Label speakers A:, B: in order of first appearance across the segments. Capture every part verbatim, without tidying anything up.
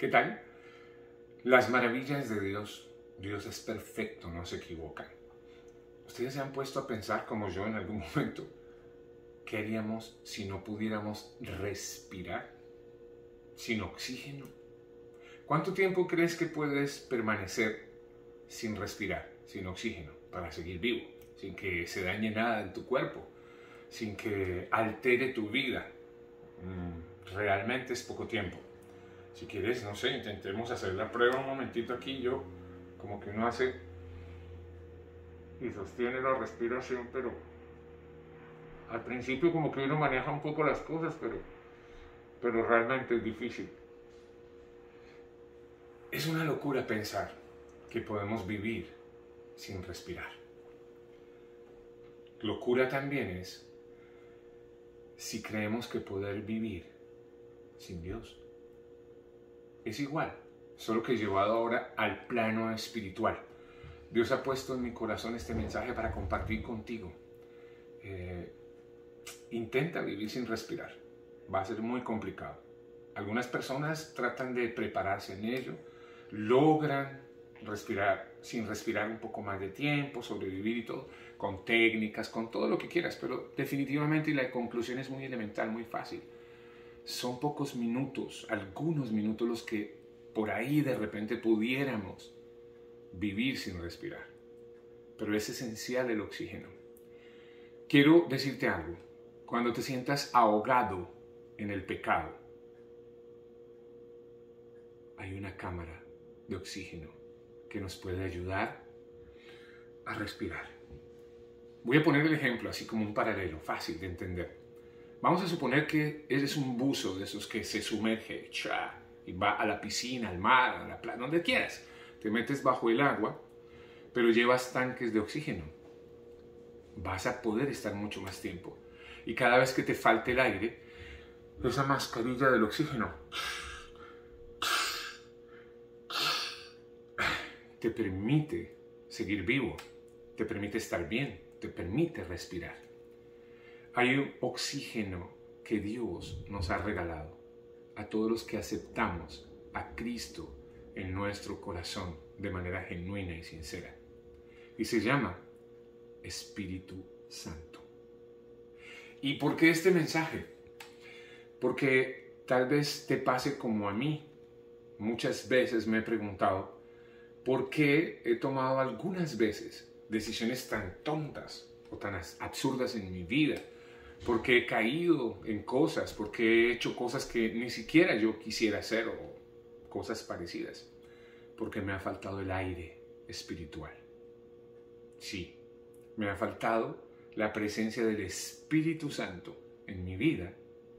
A: ¿Qué tal? Las maravillas de Dios. Dios es perfecto, no se equivoca. ¿Ustedes se han puesto a pensar, como yo en algún momento, qué haríamos si no pudiéramos respirar sin oxígeno? ¿Cuánto tiempo crees que puedes permanecer sin respirar, sin oxígeno, para seguir vivo, sin que se dañe nada en tu cuerpo, sin que altere tu vida? Mm, realmente es poco tiempo. Si quieres, no sé, intentemos hacer la prueba un momentito aquí. Yo, como que uno hace y sostiene la respiración, pero al principio como que uno maneja un poco las cosas, pero, pero realmente es difícil. Es una locura pensar que podemos vivir sin respirar. Locura también es si creemos que poder vivir sin Dios. Es igual, solo que llevado ahora al plano espiritual. Dios ha puesto en mi corazón este mensaje para compartir contigo. Eh, intenta vivir sin respirar. Va a ser muy complicado. Algunas personas tratan de prepararse en ello, logran respirar sin respirar un poco más de tiempo, sobrevivir y todo, con técnicas, con todo lo que quieras, pero definitivamente, y la conclusión es muy elemental, muy fácil. Son pocos minutos, algunos minutos los que por ahí de repente pudiéramos vivir sin respirar. Pero es esencial el oxígeno. Quiero decirte algo. Cuando te sientas ahogado en el pecado, hay una cámara de oxígeno que nos puede ayudar a respirar. Voy a poner el ejemplo así como un paralelo, fácil de entender. Vamos a suponer que eres un buzo de esos que se sumerge ¡cha! Y va a la piscina, al mar, a la playa, donde quieras. Te metes bajo el agua, pero llevas tanques de oxígeno. Vas a poder estar mucho más tiempo. Y cada vez que te falte el aire, esa mascarilla del oxígeno te permite seguir vivo, te permite estar bien, te permite respirar. Hay un oxígeno que Dios nos ha regalado a todos los que aceptamos a Cristo en nuestro corazón de manera genuina y sincera. Y se llama Espíritu Santo. ¿Y por qué este mensaje? Porque tal vez te pase como a mí. Muchas veces me he preguntado por qué he tomado algunas veces decisiones tan tontas o tan absurdas en mi vida. Porque he caído en cosas, porque he hecho cosas que ni siquiera yo quisiera hacer o cosas parecidas. Porque me ha faltado el aire espiritual. Sí, me ha faltado la presencia del Espíritu Santo en mi vida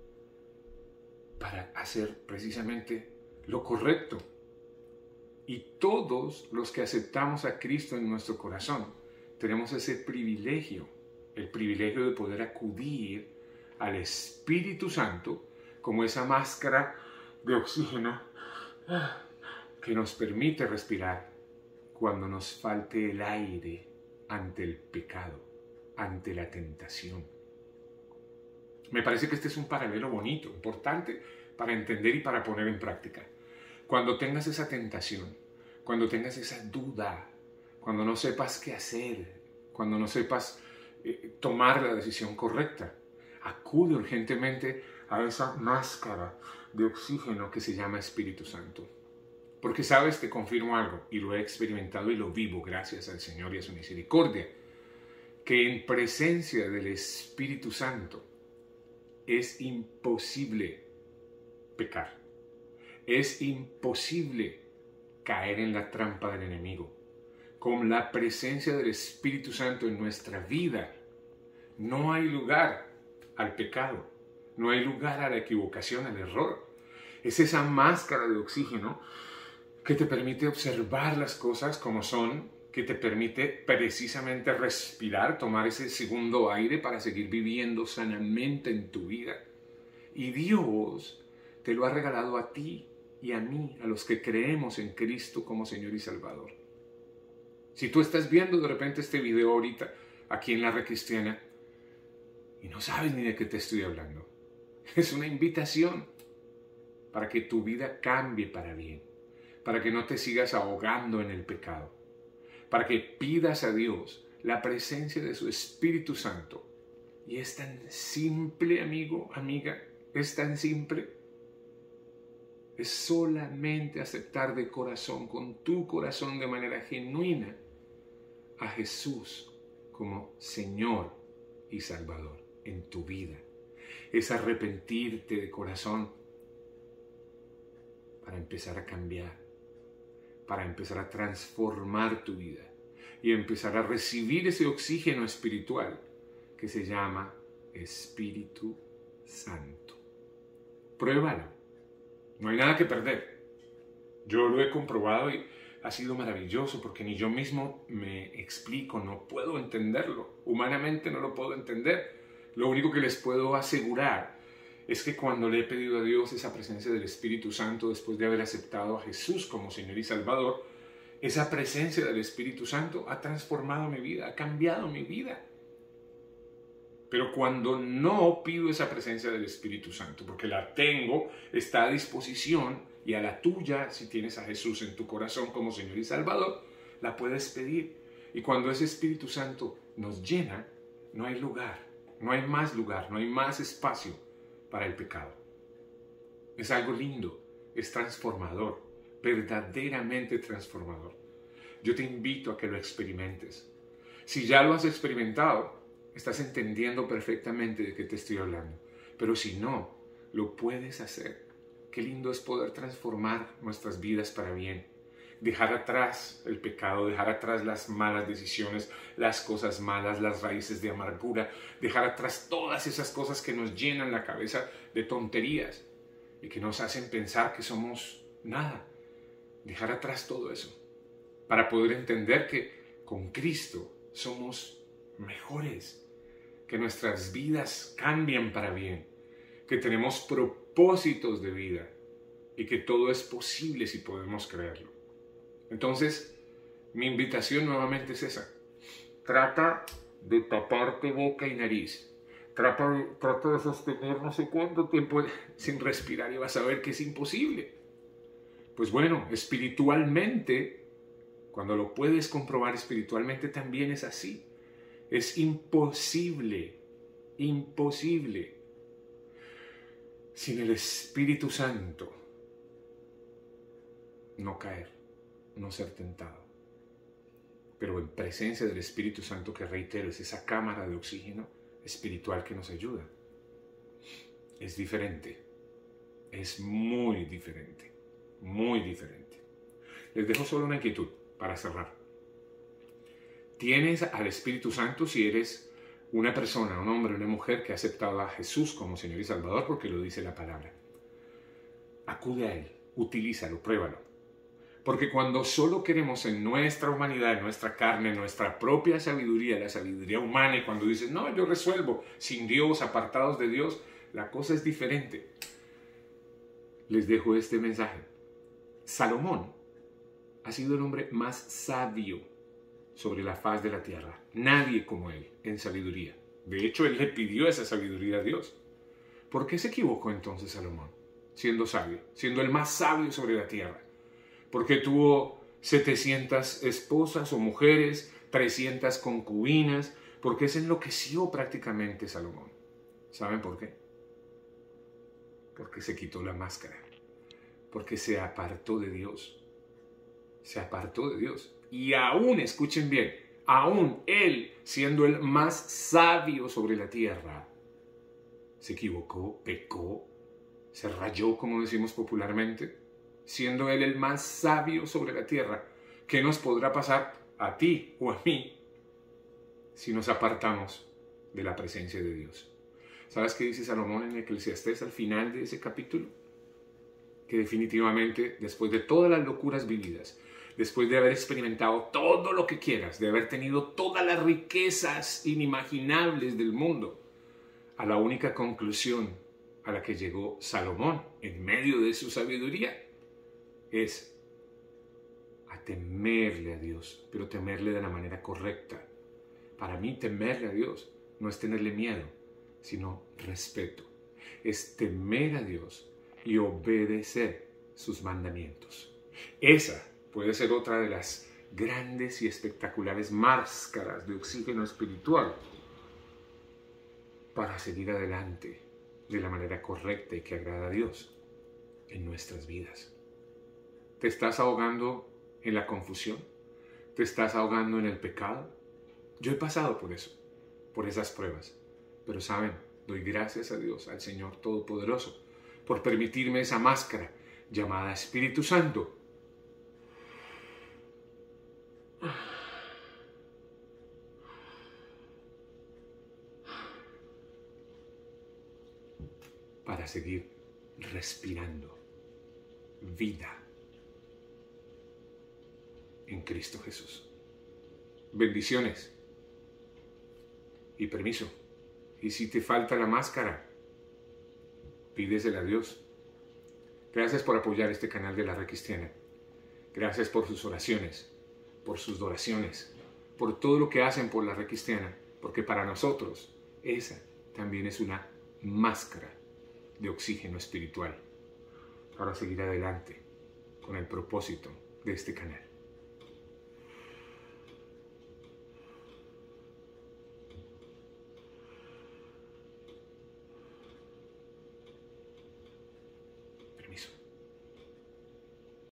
A: para hacer precisamente lo correcto. Y todos los que aceptamos a Cristo en nuestro corazón tenemos ese privilegio. El privilegio de poder acudir al Espíritu Santo como esa máscara de oxígeno que nos permite respirar cuando nos falte el aire ante el pecado, ante la tentación. Me parece que este es un paralelo bonito, importante para entender y para poner en práctica. Cuando tengas esa tentación, cuando tengas esa duda, cuando no sepas qué hacer, cuando no sepas tomar la decisión correcta, acude urgentemente a esa máscara de oxígeno que se llama Espíritu Santo. Porque sabes, te confirmo algo, y lo he experimentado y lo vivo gracias al Señor y a su misericordia, que en presencia del Espíritu Santo es imposible pecar. Es imposible caer en la trampa del enemigo. Con la presencia del Espíritu Santo en nuestra vida, no hay lugar al pecado, no hay lugar a la equivocación, al error. Es esa máscara de oxígeno que te permite observar las cosas como son, que te permite precisamente respirar, tomar ese segundo aire para seguir viviendo sanamente en tu vida. Y Dios te lo ha regalado a ti y a mí, a los que creemos en Cristo como Señor y Salvador. Si tú estás viendo de repente este video ahorita, aquí en la Red Cristiana, y no sabes ni de qué te estoy hablando, es una invitación para que tu vida cambie para bien, para que no te sigas ahogando en el pecado, para que pidas a Dios la presencia de su Espíritu Santo. Y es tan simple, amigo, amiga, es tan simple. Es solamente aceptar de corazón, con tu corazón de manera genuina, a Jesús como Señor y Salvador en tu vida. Es arrepentirte de corazón para empezar a cambiar, para empezar a transformar tu vida y empezar a recibir ese oxígeno espiritual que se llama Espíritu Santo. Pruébalo. No hay nada que perder. Yo lo he comprobado y ha sido maravilloso porque ni yo mismo me explico, no puedo entenderlo. Humanamente no lo puedo entender. Lo único que les puedo asegurar es que cuando le he pedido a Dios esa presencia del Espíritu Santo después de haber aceptado a Jesús como Señor y Salvador, esa presencia del Espíritu Santo ha transformado mi vida, ha cambiado mi vida. Pero cuando no pido esa presencia del Espíritu Santo, porque la tengo, está a disposición, y a la tuya, si tienes a Jesús en tu corazón como Señor y Salvador, la puedes pedir. Y cuando ese Espíritu Santo nos llena, no hay lugar, no hay más lugar, no hay más espacio para el pecado. Es algo lindo, es transformador, verdaderamente transformador. Yo te invito a que lo experimentes. Si ya lo has experimentado, estás entendiendo perfectamente de qué te estoy hablando. Pero si no, lo puedes hacer. Qué lindo es poder transformar nuestras vidas para bien. Dejar atrás el pecado, dejar atrás las malas decisiones, las cosas malas, las raíces de amargura. Dejar atrás todas esas cosas que nos llenan la cabeza de tonterías y que nos hacen pensar que somos nada. Dejar atrás todo eso para poder entender que con Cristo somos mejores, que nuestras vidas cambian para bien, que tenemos propósitos de vida y que todo es posible si podemos creerlo. Entonces, mi invitación nuevamente es esa. Trata de taparte boca y nariz. Trata de, trata de sostener no sé cuánto tiempo sin respirar y vas a ver que es imposible. Pues bueno, espiritualmente, cuando lo puedes comprobar espiritualmente, también es así. Es imposible, imposible, sin el Espíritu Santo, no caer, no ser tentado. Pero en presencia del Espíritu Santo, que reitero, es esa cámara de oxígeno espiritual que nos ayuda. Es diferente, es muy diferente, muy diferente. Les dejo solo una inquietud para cerrar. Tienes al Espíritu Santo si eres una persona, un hombre, una mujer que ha aceptado a Jesús como Señor y Salvador, porque lo dice la palabra. Acude a Él, utilízalo, pruébalo. Porque cuando solo queremos en nuestra humanidad, en nuestra carne, en nuestra propia sabiduría, la sabiduría humana, y cuando dices, no, yo resuelvo, sin Dios, apartados de Dios, la cosa es diferente. Les dejo este mensaje. Salomón ha sido el hombre más sabio sobre la faz de la tierra. Nadie como él en sabiduría. De hecho, él le pidió esa sabiduría a Dios. ¿Por qué se equivocó entonces Salomón, siendo sabio, siendo el más sabio sobre la tierra? ¿Por qué tuvo setecientas esposas o mujeres, trescientas concubinas? ¿Por qué se enloqueció prácticamente Salomón? ¿Saben por qué? Porque se quitó la máscara. Porque se apartó de Dios. Se apartó de Dios. Y aún, escuchen bien, aún él, siendo el más sabio sobre la tierra, se equivocó, pecó, se rayó, como decimos popularmente, siendo él el más sabio sobre la tierra. ¿Qué nos podrá pasar a ti o a mí si nos apartamos de la presencia de Dios? ¿Sabes qué dice Salomón en Eclesiastés al final de ese capítulo? Que definitivamente, después de todas las locuras vividas, después de haber experimentado todo lo que quieras, de haber tenido todas las riquezas inimaginables del mundo, a la única conclusión a la que llegó Salomón en medio de su sabiduría es a temerle a Dios, pero temerle de la manera correcta. Para mí, temerle a Dios no es tenerle miedo, sino respeto. Es temer a Dios y obedecer sus mandamientos. Esa puede ser otra de las grandes y espectaculares máscaras de oxígeno espiritual para seguir adelante de la manera correcta y que agrada a Dios en nuestras vidas. ¿Te estás ahogando en la confusión? ¿Te estás ahogando en el pecado? Yo he pasado por eso, por esas pruebas. Pero saben, doy gracias a Dios, al Señor Todopoderoso, por permitirme esa máscara llamada Espíritu Santo. Para seguir respirando vida en Cristo Jesús. Bendiciones y permiso. Y si te falta la máscara, pídesela a Dios. Gracias por apoyar este canal de la Red Cristiana. Gracias por sus oraciones, por sus donaciones, por todo lo que hacen por la Red Cristiana, porque para nosotros esa también es una máscara de oxígeno espiritual para seguir adelante con el propósito de este canal.